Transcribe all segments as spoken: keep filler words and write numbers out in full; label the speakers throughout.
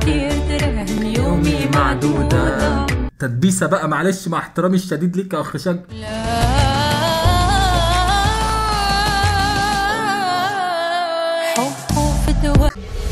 Speaker 1: فقير دراهم يومي معدودة.
Speaker 2: تدبيسة بقى معلش مع احترامي الشديد ليك يا اخ شج.
Speaker 1: حبه في دواء.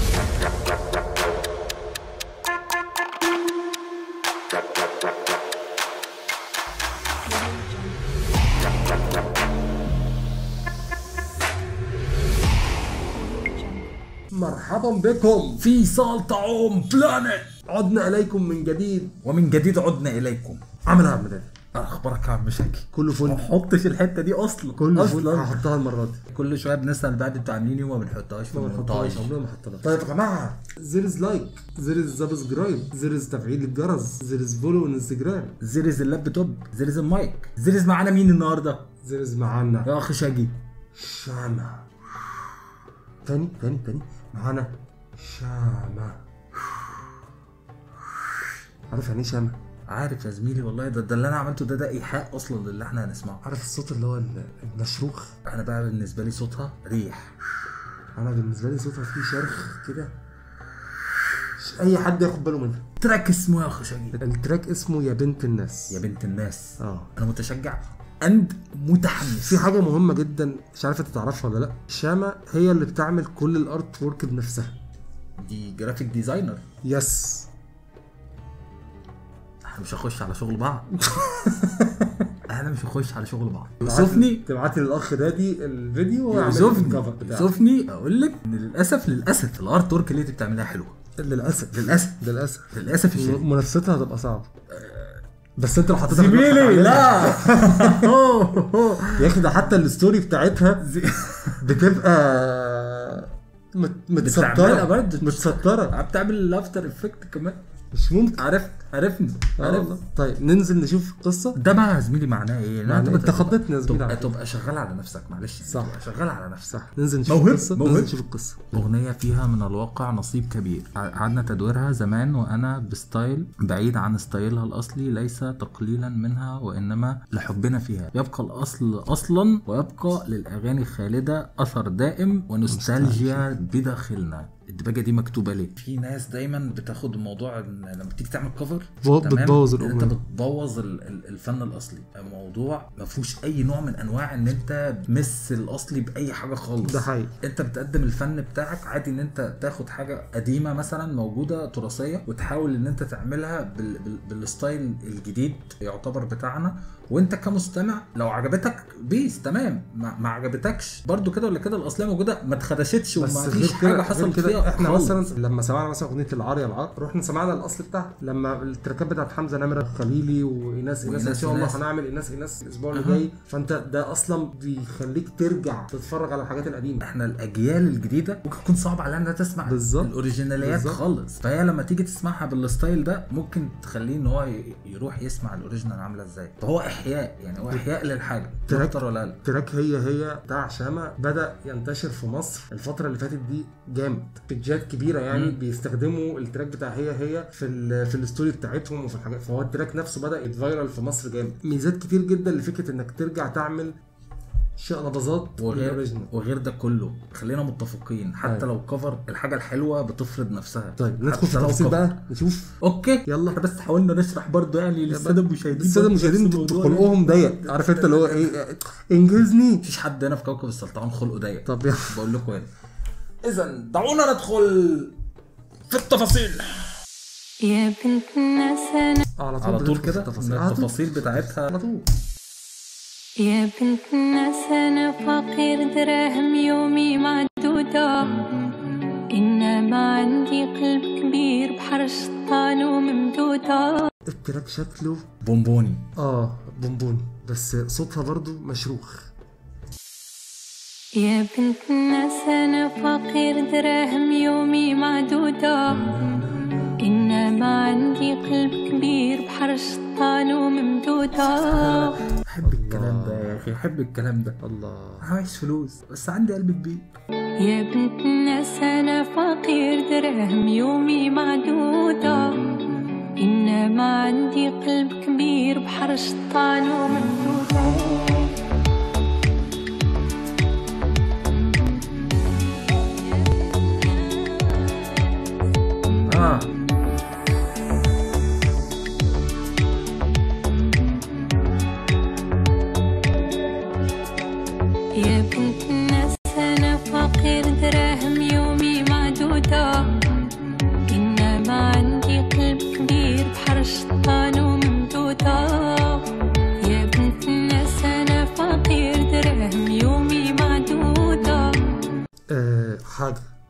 Speaker 3: مرحبا بكم
Speaker 2: في صال طعوم بلانت.
Speaker 3: عدنا اليكم من جديد،
Speaker 2: ومن جديد عدنا اليكم.
Speaker 3: عامل ايه يا عم دادي؟
Speaker 2: اخبارك يا عم شكي؟
Speaker 3: كله فل.
Speaker 2: ما حطش الحته دي اصلا
Speaker 3: كله
Speaker 2: اصلا
Speaker 3: فل. هحطها المره دي.
Speaker 2: كل شويه بنسال بعد انتوا عاملين ايه وما بنحطهاش
Speaker 3: ما
Speaker 2: ما
Speaker 3: بنحطهاش،
Speaker 2: بنحطهاش.
Speaker 3: عمرنا ما حطيناها. طيب يا جماعه، زيرز لايك، زيرز سبسكرايب، زيرز تفعيل الجرس، زيرز فولو انستجرام،
Speaker 2: زرز اللابتوب، زرز المايك. زرز معانا مين النهارده؟
Speaker 3: زيرز معانا
Speaker 2: يا اخ شاجي
Speaker 3: شامة. تاني تاني تاني معانا شامة. عارف يعني ايه شامة؟
Speaker 2: عارف يا زميلي والله. ده ده اللي انا عملته ده ده ايحاء اصلا للي احنا هنسمعه.
Speaker 3: عارف الصوت اللي هو المشروخ؟
Speaker 2: انا بقى بالنسبه لي صوتها ريح.
Speaker 3: انا بالنسبه لي صوتها فيه شرخ كده، مش اي حد ياخد باله منها.
Speaker 2: تراك اسمه يا اخ شاجي؟
Speaker 3: التراك اسمه يا بنت الناس.
Speaker 2: يا بنت الناس.
Speaker 3: اه
Speaker 2: انا متشجع اند متحمس.
Speaker 3: في حاجه مهمه جدا مش عارف انت تعرفها ولا لا. شامة هي اللي بتعمل كل الارت وورك بنفسها.
Speaker 2: دي جرافيك ديزاينر.
Speaker 3: يس.
Speaker 2: احنا مش هنخش على شغل بعض. احنا مش هنخش على شغل بعض. يوسفني
Speaker 3: تبعتي للاخ دادي الفيديو ويعمل
Speaker 2: يوسفني
Speaker 3: الكفر بتاعه.
Speaker 2: يوسفني اقول لك ان للاسف للاسف الارت وورك اللي انت بتعملها حلوه.
Speaker 3: للاسف
Speaker 2: للاسف
Speaker 3: للاسف
Speaker 2: للاسف الشديد.
Speaker 3: منافستها هتبقى صعبه. بس انت لو حطيتها
Speaker 2: زميلي لا.
Speaker 3: يا اخي ده حتى الستوري بتاعتها بتبقى مت-
Speaker 2: بتعملها
Speaker 3: متستره
Speaker 2: برضه.
Speaker 3: متستره.
Speaker 2: بتعمل الافتر افكت كمان.
Speaker 3: مش ممكن.
Speaker 2: عارف عرفني عارف.
Speaker 3: طيب ننزل نشوف القصه.
Speaker 2: ده بقى يا زميلي معناه ايه؟
Speaker 3: معناه
Speaker 2: تبقى-
Speaker 3: انت خضتني يا زميلي
Speaker 2: تبقى
Speaker 3: على فكرة.
Speaker 2: تبقى شغال على نفسك معلش.
Speaker 3: صح.
Speaker 2: تبقى شغال على نفسك.
Speaker 3: صح. ننزل نشوف
Speaker 2: موهب.
Speaker 3: القصه.
Speaker 2: موهب.
Speaker 3: ننزل نشوف القصه.
Speaker 2: أغنية فيها من الواقع نصيب كبير. قعدنا تدويرها زمان وأنا بستايل بعيد عن ستايلها الأصلي، ليس تقليلا منها وإنما لحبنا فيها. يبقى الأصل أصلا ويبقى للأغاني خالدة أثر دائم ونوستالجيا بداخلنا. الدباجة دي مكتوبة ليه؟ في ناس دايما بتاخد الموضوع ان لما تيجي تعمل كفر
Speaker 3: بتبوظ
Speaker 2: انت
Speaker 3: الأغنية.
Speaker 2: بتبوظ ال- ال- الفن الاصلي. الموضوع ما فيهوش اي نوع من انواع ان انت تمس الاصلي باي حاجه خالص.
Speaker 3: ده حقيقي.
Speaker 2: انت بتقدم الفن بتاعك عادي ان انت تاخد حاجه قديمه مثلا موجوده تراثيه وتحاول ان انت تعملها بال... بال... بالستايل الجديد يعتبر بتاعنا. وانت كمستمع لو عجبتك بيس تمام، ما, ما عجبتكش برضو كده ولا كده الاصليه موجوده ما اتخدشتش وما فيش حاجه حصلت فيها.
Speaker 3: احنا
Speaker 2: خالص.
Speaker 3: مثلا لما سمعنا مثلا اغنيه العار يا العار رحنا سمعنا الاصل بتاعها. لما التراكات بتاعت حمزه نمره خليلي وايناس ايناس ان شاء الله هنعمل ايناس ايناس الاسبوع اللي جاي. فانت ده اصلا بيخليك ترجع تتفرج على الحاجات القديمه.
Speaker 2: احنا الاجيال الجديده ممكن تكون صعب عليها انها تسمع
Speaker 3: بالظبط.
Speaker 2: الاوريجيناليات
Speaker 3: بالظبط.
Speaker 2: خالص. فهي لما تيجي تسمعها بالستايل ده ممكن تخليه ان هو ي- يروح يسمع الاوريجينال عامله ازاي. فهو احياء يعني هو احياء للحاجه
Speaker 3: تراك-
Speaker 2: اكتر ولا اقل.
Speaker 3: تراك هي هي بتاع شامة بدا ينتشر في مصر الفتره اللي فاتت دي جامد. بيجات كبيره يعني
Speaker 2: مم.
Speaker 3: بيستخدموا التراك بتاع هي هي في ال في الستوري بتاعتهم وفي الحاجات. فهو التراك نفسه بدا يتفايرل في مصر جامد. ميزات كتير جدا لفكره انك ترجع تعمل شقلباظات
Speaker 2: وغير
Speaker 3: الاوريجينال.
Speaker 2: وغير ده كله خلينا متفقين حتى
Speaker 3: أيوة.
Speaker 2: لو كفر الحاجه الحلوه بتفرض نفسها.
Speaker 3: طيب ندخل في
Speaker 2: حتى لو
Speaker 3: التفاصيل
Speaker 2: كفر.
Speaker 3: بقى نشوف.
Speaker 2: اوكي
Speaker 3: يلا.
Speaker 2: احنا بس حاولنا نشرح برضو يعني للساده المشاهدين.
Speaker 3: الساده
Speaker 2: برضو
Speaker 3: المشاهدين
Speaker 2: نفس الموضوع يعني.
Speaker 3: خلقهم ضيق. عارف انت اللي هو ايه، انجزني.
Speaker 2: مفيش حد هنا في كوكب السلطعون خلقه ضيق.
Speaker 3: طب يلا
Speaker 2: بقول لكم ايه. اذا دعونا ندخل في التفاصيل.
Speaker 1: يا بنت الناس أنا
Speaker 3: على طول
Speaker 2: على طول
Speaker 3: بندخل في
Speaker 2: كده
Speaker 3: التفاصيل. على طول.
Speaker 2: التفاصيل بتاعتها
Speaker 3: على طول.
Speaker 1: يا بنت الناس أنا فقير دراهم يومي معدودة، إنما عندي قلب كبير بحر شطان وممدودة.
Speaker 3: التراك شكله
Speaker 2: بونبوني.
Speaker 3: اه بونبوني بس صوتها برضو مشروخ.
Speaker 1: يا بنت الناس أنا فقير دراهم يومي معدودة، إنما عندي قلب كبير بحر شطان وممدودة.
Speaker 2: بحب الكلام ده يا اخي، بحب الكلام ده.
Speaker 3: الله.
Speaker 2: عايش فلوس بس عندي قلب كبير.
Speaker 1: يا بنت الناس أنا فقير دراهم يومي معدودة، إنما عندي قلب كبير بحر شطان وممدودة.
Speaker 2: اه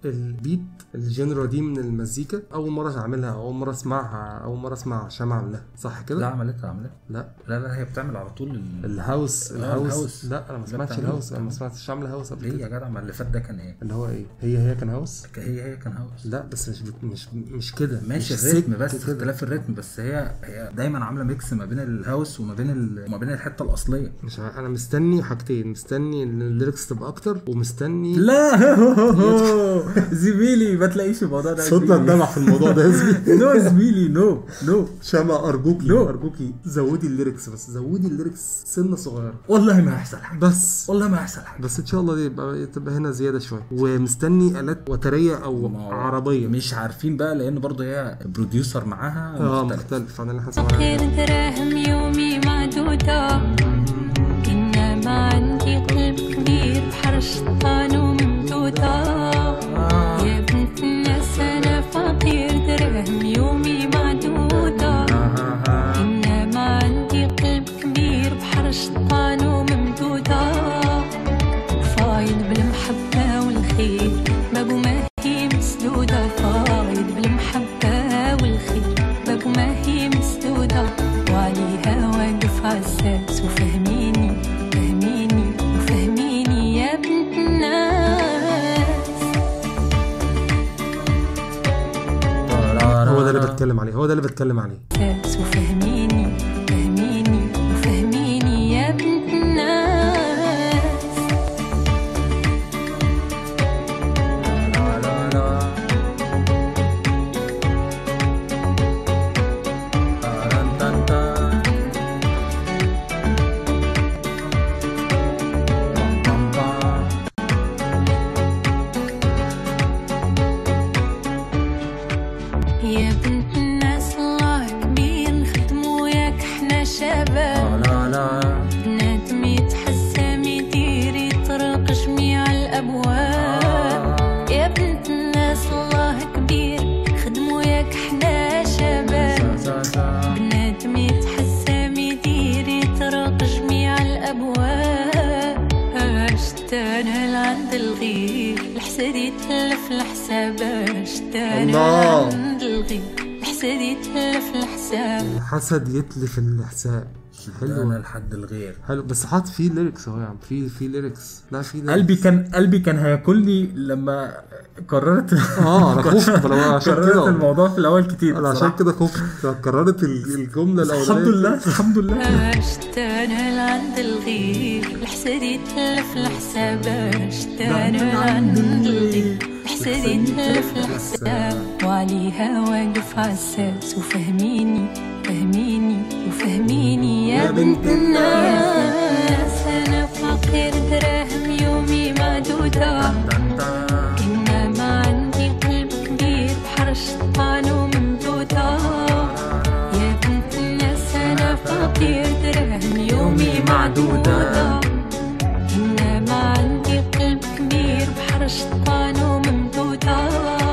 Speaker 3: البيت الجنرا دي من المزيكا اول مره اعملها، اول مره اسمعها، اول مره اسمع شمع عملها، صح كده؟
Speaker 2: لا عملتها عملتها
Speaker 3: لا
Speaker 2: لا لا هي بتعمل على طول ال...
Speaker 3: الهاوس الهاوس,
Speaker 2: الهاوس.
Speaker 3: لا انا ما سمعتش الهاوس، انا ما سمعتش عامله هاوس قبل
Speaker 2: ليه
Speaker 3: كده.
Speaker 2: يا جدع؟ ما اللي فات ده كان ايه؟
Speaker 3: اللي هو ايه؟ هي هي كان هاوس؟
Speaker 2: هي هي كان هاوس.
Speaker 3: لا بس مش بت... مش مش كده،
Speaker 2: ماشي الريتم بس اختلاف الريتم، بس هي هي دايما عامله ميكس ما بين الهاوس وما بين ال... وما بين الحته الاصليه.
Speaker 3: مش ع... انا مستني حاجتين، مستني ان الليركس تبقى اكتر، ومستني
Speaker 2: لا زميلي ما تلاقيش الموضوع ده،
Speaker 3: صوتنا اتدلع في الموضوع ده يا زميلي.
Speaker 2: نو زميلي نو نو
Speaker 3: شمع ارجوكي
Speaker 2: نو.
Speaker 3: ارجوكي زودي الليركس، بس زودي الليركس سنه صغيره
Speaker 2: والله ما هيحصل حاجه،
Speaker 3: بس
Speaker 2: والله ما هيحصل حاجه،
Speaker 3: بس ان شاء الله دي يبقى تبقى هنا زياده شويه. ومستني آلات وتريه او عربيه،
Speaker 2: مش عارفين بقى لان برضه هي بروديوسر معاها
Speaker 3: اه
Speaker 2: مختلف,
Speaker 3: مختلف عن اللي احنا
Speaker 1: فقير
Speaker 3: سمعناه.
Speaker 1: دراهم يومي معدودة، إنما عندي قلب كبير بحر الشيطان وممدودة. يا بنت الناس أنا فقير دراهم يومي معدودة، إنما عندي قلب كبير بحر الشيطان وممدودة. فايض بالمحبة والخير بابو ما هي مسدودة، فايض بالمحبة والخير بابو ما هي مسدودة. وعليها واقف عالساس وفهميني فهميني وفهميني يا بنت الناس.
Speaker 3: هو ده اللي بتكلم عليه، هو ده اللي بتكلم عليه.
Speaker 1: ساس وفهميني فهميني وفهميني يا بنت الناس. يا بنت الناس الله كبير نخدمو ياك حنا شباب.
Speaker 2: لا لا
Speaker 1: بنادم يتحسم يدير يطرق جميع الابواب. يا بنت الناس الله كبير خدمو ياك حنا شباب. بنادم يتحسم يدير يطرق جميع الابواب. اشتانا لعند الغير الحسد يتلف الحساب. اشتانا لعند الغير الحسد يتلف الحساب.
Speaker 3: الحسد يتلف الحساب.
Speaker 2: حلو
Speaker 3: حلو
Speaker 2: لحد الغير
Speaker 3: حلو، بس حاط فيه ليركس اهو يا عم، في في ليركس. لا في ليركس.
Speaker 2: قلبي كان قلبي كان هياكلني لما قررت
Speaker 3: اه انا خفت لو عشان
Speaker 2: قررت
Speaker 3: كده
Speaker 2: الموضوع في الاول كتير
Speaker 3: انا عشان كده خفت قررت الجمله الاولانيه.
Speaker 2: الحمد لله الحمد لله.
Speaker 1: اشتانا لعند الغير الحسد يتلف الحساب. اشتانا لعند الغير الحسد يتلف الحساب. وعليها واقف عالساس وفهميني فهميني وفهميني يا بنت الناس. انا فقير دراهم يومي معدودة، إنما عندي قلب كبير بحر الشيطان وممدودة. يا بنت الناس أنا فقير دراهم يومي معدودة، إنما عندي قلب كبير بحر الشيطان وممدودة.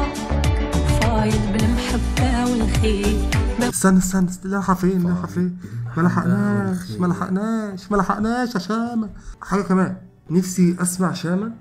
Speaker 1: فايض بالمحبة والخير.
Speaker 3: استنى استنى لاحة فين لاحة فين ما لحقناش ما لحقناش ما لحقناش يا شامة. حاجة كمان نفسي اسمع شامة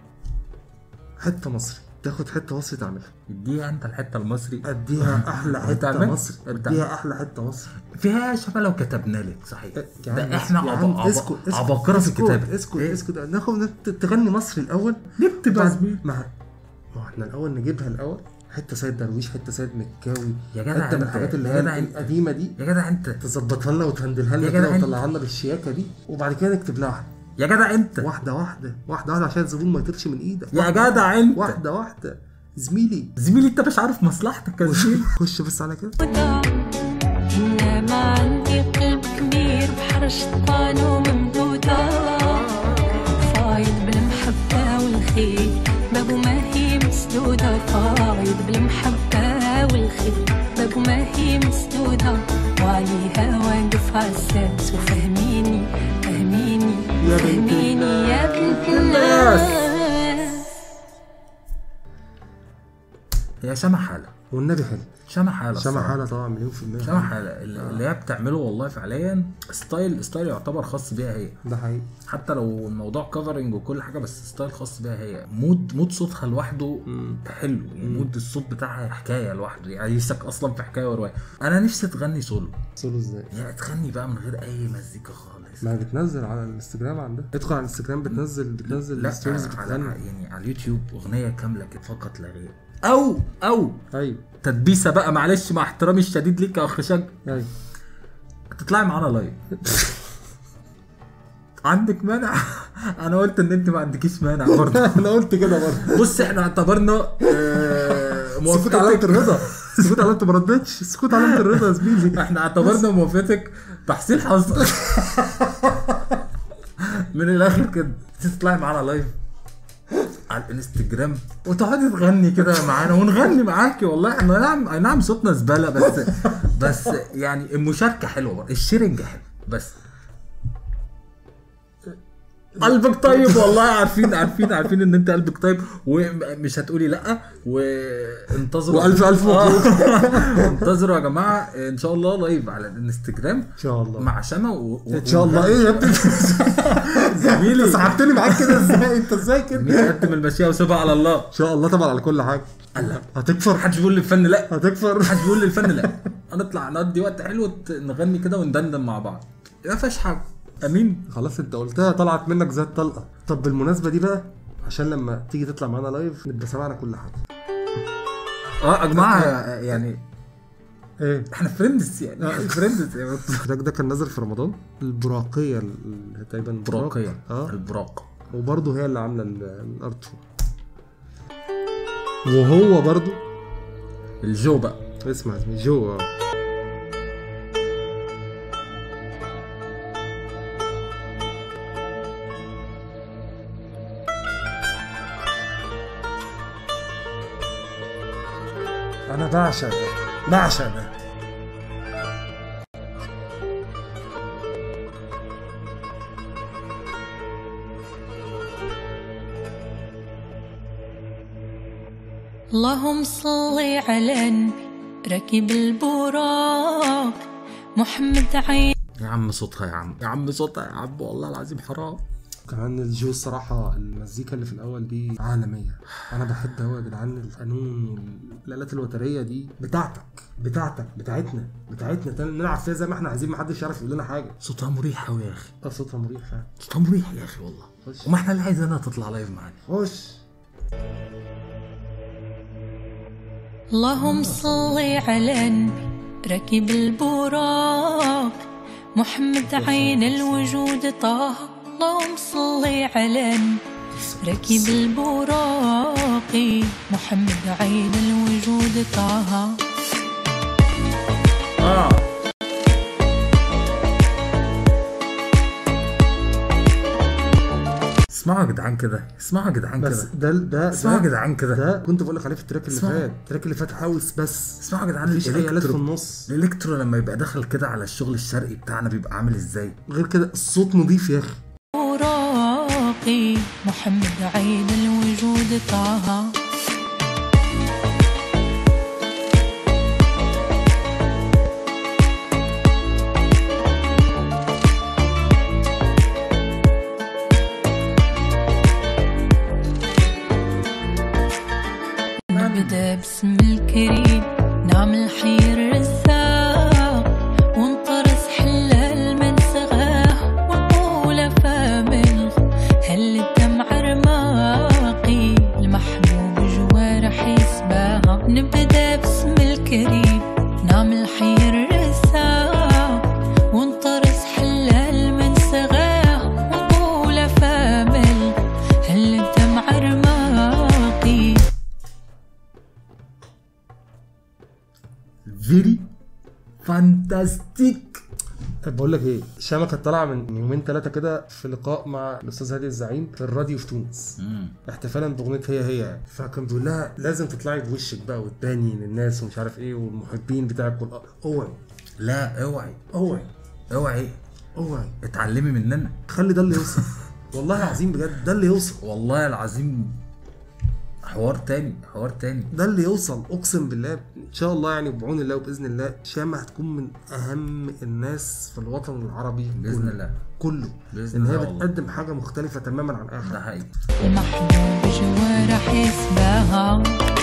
Speaker 3: حتة مصري، تاخد حتة مصري تعملها.
Speaker 2: اديها انت الحته المصري،
Speaker 3: اديها احلى حتة
Speaker 2: وتعمل؟
Speaker 3: مصري، اديها احلى حتة مصري
Speaker 2: فيها شبه لو كتبنا لك صحيح.
Speaker 3: يا عم
Speaker 2: ده احنا
Speaker 3: يا
Speaker 2: عب...
Speaker 3: عم
Speaker 2: عب...
Speaker 3: اسكت اسكت
Speaker 2: عباقرة في
Speaker 3: اسكت
Speaker 2: الكتابة.
Speaker 3: اسكت
Speaker 2: إيه؟
Speaker 3: اسكت ناخد تغني مصري الاول،
Speaker 2: نكتب يا زميلي.
Speaker 3: ما ما احنا الاول نجيبها الاول حته سيد درويش، حته سيد مكاوي،
Speaker 2: يا جدع
Speaker 3: حته من
Speaker 2: انت-
Speaker 3: الحاجات اللي
Speaker 2: يا
Speaker 3: هي
Speaker 2: جدع انت-
Speaker 3: القديمه دي،
Speaker 2: يا جدع انت
Speaker 3: تظبطها لنا وتهندلها
Speaker 2: يا
Speaker 3: لنا
Speaker 2: جدع
Speaker 3: كده
Speaker 2: انت-
Speaker 3: وتطلعها لنا بالشياكه دي، وبعد كده نكتب لها
Speaker 2: يا جدع انت
Speaker 3: واحده واحده واحده واحده عشان الزبون ما يطيرش من ايدك.
Speaker 2: يا
Speaker 3: واحدة
Speaker 2: جدع انت
Speaker 3: واحده واحده زميلي
Speaker 2: زميلي انت مش عارف مصلحتك يا زميلي.
Speaker 3: خش بس على كده.
Speaker 1: إنما عندي قلب كبير بحر الشيطان وممدودة. فايض بالمحبة والخير بابو ما هي مسدودة. فايض بالمحبة والخير بابو ما هي مسدودة. وعليها واقف عالساس وفهميني فهميني
Speaker 3: يا بنت
Speaker 1: فهميني يا بنت الناس.
Speaker 2: هي شمع حاله
Speaker 3: والنبي حلو.
Speaker 2: شمع حاله
Speaker 3: شمع حاله طبعا مليون في المية.
Speaker 2: شمع حاله اللي, اللي هي بتعمله والله فعليا ستايل ستايل يعتبر خاص بيها هي.
Speaker 3: ده حقيقي.
Speaker 2: حتى لو الموضوع كفرنج وكل حاجه بس ستايل خاص بيها هي. مود مود صوتها لوحده حلو يعني. مود الصوت بتاعها حكايه لوحده يعني يسك اصلا في حكايه وروايه. انا نفسي تغني سولو.
Speaker 3: سولو ازاي؟
Speaker 2: يعني تغني بقى من غير اي مزيكا خالص.
Speaker 3: ما بتنزل على الانستجرام عندها. ادخل على الانستجرام بتنزل بتنزل ستوريز بتغني
Speaker 2: يعني على اليوتيوب اغنيه كامله كده فقط لا غير. او او
Speaker 3: ايوه
Speaker 2: تدبيسه بقى معلش مع احترامي الشديد ليك يا اخ شج.
Speaker 3: ايوه
Speaker 2: تطلعي معانا لايف. عندك مانع؟ انا قلت ان انت ما عندكيش مانع برضه.
Speaker 3: انا قلت كده برضه.
Speaker 2: بص احنا اعتبرنا
Speaker 3: سكوت علامة الرضا. سكوت علامة ما ردتش. سكوت علامة الرضا يا زميلي.
Speaker 2: احنا اعتبرنا موافقتك تحصيل حصل. من الاخر كده تطلعي معانا لايف على الانستجرام وتقعدي تغني كده معانا ونغني معاكي. والله احنا نعم اي نعم صوتنا زباله بس بس يعني المشاركه حلوه، الشيرنج حلو بس قلبك طيب. والله عارفين عارفين عارفين ان انت قلبك طيب ومش هتقولي لا. وانتظروا
Speaker 3: والف الف مبروك.
Speaker 2: انتظروا يا جماعه ان شاء الله لايف على الانستجرام
Speaker 3: ان شاء الله
Speaker 2: مع شمع و...
Speaker 3: ان شاء الله. ايه يا ابني
Speaker 2: زميلي
Speaker 3: سحبتني معاك كده ازاي؟ انت ازاي كده؟
Speaker 2: مين قدم المشيه وسيبها على الله
Speaker 3: ان شاء الله طبعا على كل حاجه.
Speaker 2: الله
Speaker 3: هتكفر.
Speaker 2: محدش بيقول للفن لا.
Speaker 3: هتكفر.
Speaker 2: محدش بيقول للفن لا. هنطلع نقضي وقت حلو نغني كده وندندن مع بعض ما فيهاش حاجه. امين.
Speaker 3: خلاص انت قلتها طلعت منك زي الطلقه. طب بالمناسبه دي بقى عشان لما تيجي تطلع معانا لايف نبقى سمعنا كل حاجه.
Speaker 2: اه يا جماعه يعني
Speaker 3: ايه
Speaker 2: احنا فريندز يعني فريندز.
Speaker 3: التراك ده كان نازل في رمضان. البراقيه تقريبا
Speaker 2: البراقيه
Speaker 3: اه
Speaker 2: البراق
Speaker 3: وبرضه هي اللي عامله الارت وهو برضه
Speaker 2: الجو بقى.
Speaker 3: اسمع جو. اه انا بعشق ده بعشق ده.
Speaker 1: اللهم صل على النبي ركب البراق محمد عين.
Speaker 2: يا عم صوتها يا عم يا عم صوتها يا عم والله العظيم حرام.
Speaker 3: كمان الجو الصراحة المزيكا اللي في الأول دي عالمية. أنا بحب هو يا جدعان القانون والآلات الوترية دي بتاعتك بتاعتك بتاعتنا بتاعتنا نلعب فيها زي ما احنا عايزين. محدش يعرف يقول لنا حاجة.
Speaker 2: صوتها مريح أوي يا أخي.
Speaker 3: اه صوتها مريح فعلا.
Speaker 2: صوتها مريح يا أخي والله. وما احنا اللي عايزينها تطلع لايف معانا.
Speaker 3: خش.
Speaker 1: اللهم صل على النبي ركب البراق محمد عين الوجود طه. اللهم صل على النبي ركب البراق محمد عين الوجود طه.
Speaker 2: اه اسمعوا يا جدعان كده. اسمعوا يا جدعان كده.
Speaker 3: بس ده ده
Speaker 2: اسمعوا يا جدعان كده.
Speaker 3: ده كنت بقول لك عليه في التراك اللي
Speaker 2: اسمعوا.
Speaker 3: فات. التراك اللي فات هاوس بس.
Speaker 2: اسمعوا يا جدعان.
Speaker 3: مفيش اي آلات في النص.
Speaker 2: الالكترو لما يبقى داخل كده على الشغل الشرقي بتاعنا بيبقى عامل ازاي؟
Speaker 3: غير كده الصوت نضيف يا اخي.
Speaker 1: براقي محمد عين الوجود طه. نبدأ باسم الكريم نعمل حي الرزاق ونطرس حلال من سغاه ونقول فم الخ هل الدمع رماقي المحبوب جوارح يسباها. نبدأ باسم الكريم نعمل حي الرزاق ونطرس حلال من سغاه ونقول فم الخ هل الدمع رماقي.
Speaker 2: فيري فانتاستيك.
Speaker 3: بقول لك ايه، شامة كانت طالعه من يومين ثلاثه كده في لقاء مع الاستاذ هادي الزعيم في الراديو في تونس احتفالا باغنيه هي هي. فكان بيقول لها لازم تطلعي بوشك بقى وتباني للناس ومش عارف ايه والمحبين بتاعك. اوعي
Speaker 2: لا اوعي
Speaker 3: اوعي
Speaker 2: اوعي
Speaker 3: اوعي
Speaker 2: اتعلمي مننا.
Speaker 3: خلي ده اللي يوصل. والله العظيم بجد ده اللي يوصل.
Speaker 2: والله العظيم حوار تاني حوار تاني
Speaker 3: ده اللي يوصل اقسم بالله ان شاء الله يعني بعون الله وباذن الله شامة هتكون من اهم الناس في الوطن العربي
Speaker 2: باذن
Speaker 3: كله.
Speaker 2: الله
Speaker 3: كله
Speaker 2: بإذن
Speaker 3: ان هي
Speaker 2: الله والله.
Speaker 3: بتقدم حاجه مختلفه تماما عن اي
Speaker 2: ده
Speaker 3: حاجه.
Speaker 2: حقيقي.
Speaker 1: محبوب جوارح يسباها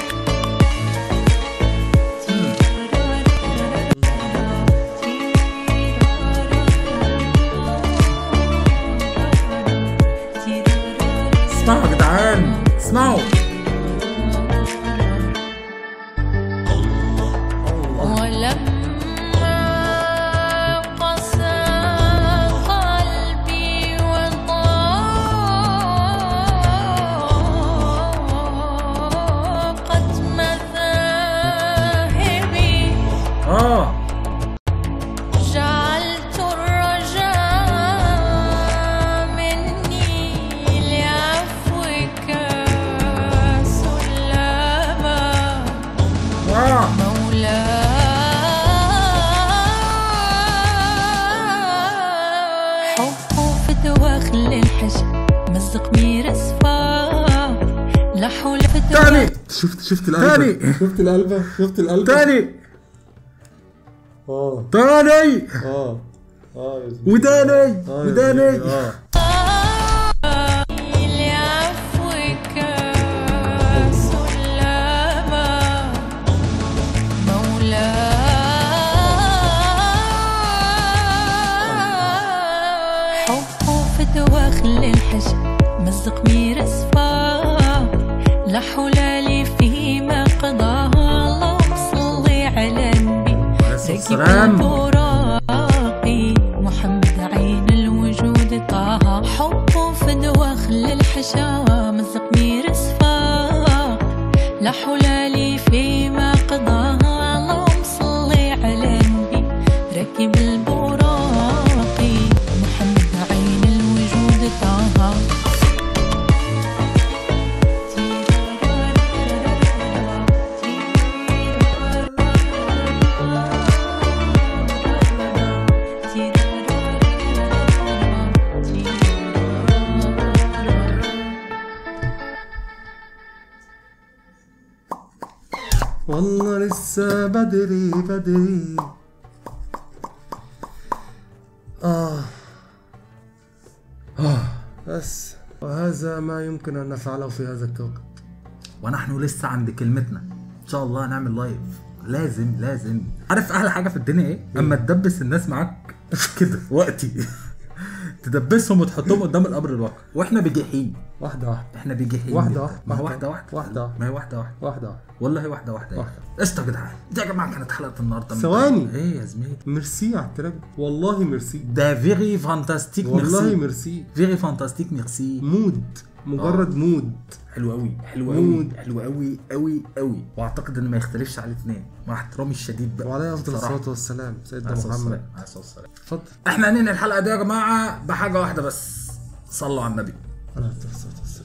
Speaker 2: اسمعوا يا جدعان اسمعوا.
Speaker 1: ولما قسى قلبي وضاقت مذاهبي
Speaker 2: اه
Speaker 1: جعلت الرجاء مني لعفوك سلاما
Speaker 2: اه
Speaker 1: مولاي حبه في دواخل الحشا مزق مير صفا لا حول في
Speaker 2: تاني
Speaker 3: شفت شفت القلبه
Speaker 2: تاني.
Speaker 3: شفت القلبه شفت القلبه
Speaker 2: تاني
Speaker 3: اه
Speaker 2: تاني
Speaker 3: اه اه يا زميلي.
Speaker 2: وداني
Speaker 3: آه يا
Speaker 2: وداني
Speaker 3: زميلي. اه
Speaker 1: لعفوك سلاما مولاي حبه في دواخل الحشا مزق مير صفا لا حول لي فيما قضاها اللهم صل على النبي ركب
Speaker 2: السلام.
Speaker 1: البراقي محمد عين الوجود طه حبه في دواخل الحشا مزق مير صفا لا حول لي فيما قضاها اللهم صل على النبي ركب البراقي محمد عين الوجود طه
Speaker 3: والله لسه بدري بدري. آه آه بس وهذا ما يمكن أن نفعله في هذا الكوكب.
Speaker 2: ونحن لسه عند كلمتنا ان شاء الله هنعمل لايف. لازم لازم. عارف احلى حاجه في الدنيا ايه؟ اما تدبس الناس معاك كده وقتي تدبسهم وتحطهم قدام الامر الواقع واحنا بجحيم.
Speaker 3: واحدة واحدة
Speaker 2: احنا بجحيم
Speaker 3: واحدة واحدة.
Speaker 2: ما هو واحده واحده
Speaker 3: واحدة
Speaker 2: ما هي واحده واحده
Speaker 3: واحدة واحدة.
Speaker 2: والله واحده واحده
Speaker 3: واحدة.
Speaker 2: قشطه يا جدعان. دي يا جماعه كانت حلقه النهارده.
Speaker 3: ثواني.
Speaker 2: ايه يا زميلي؟
Speaker 3: ميرسي على التراك والله ميرسي
Speaker 2: ده فيري فانتاستيك
Speaker 3: والله
Speaker 2: ميرسي.
Speaker 3: ميرسي.
Speaker 2: فيري فانتاستيك ميرسي.
Speaker 3: مود مجرد
Speaker 2: آه.
Speaker 3: مود
Speaker 2: حلو قوي حلو قوي
Speaker 3: مود.
Speaker 2: حلو قوي قوي قوي. واعتقد ان ما يختلفش على الاثنين مع احترامي الشديد بقى.
Speaker 3: وعليه افضل
Speaker 2: بصراحة.
Speaker 3: الصلاه والسلام سيدنا
Speaker 2: عليه الصلاة
Speaker 3: محمد.
Speaker 2: والسلام. عليه الصلاة والسلام.
Speaker 3: اتفضل.
Speaker 2: احنا هننهي الحلقه دي يا جماعه بحاجه واحده بس. صلوا على النبي.
Speaker 3: عليه الصلاه والسلام.